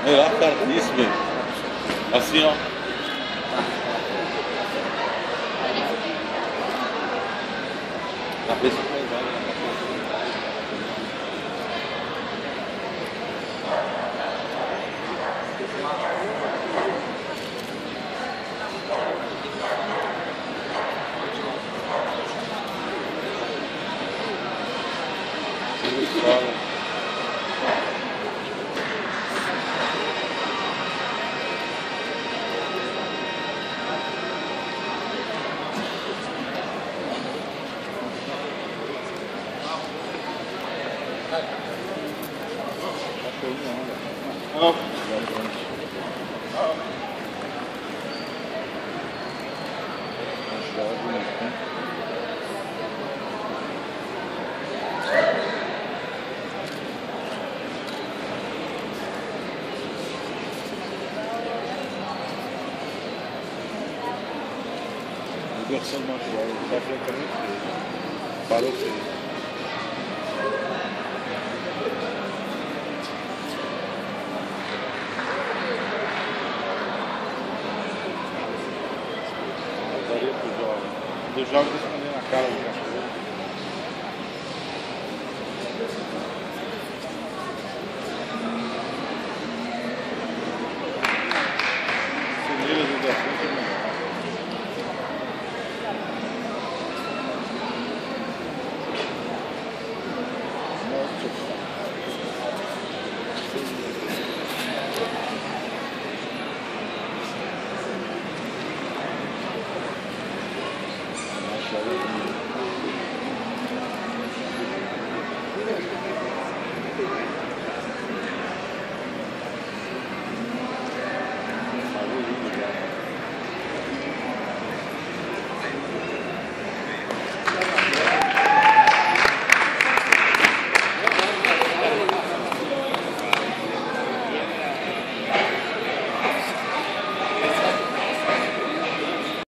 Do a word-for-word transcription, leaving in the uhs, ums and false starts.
Olha lá, cara, isso, velho. Assim, ó. Cabeça pesada. Fala. Não. Versão do material, está francamente feio. Parou feio. Daria pro jovem. Do jovem respondendo na cara.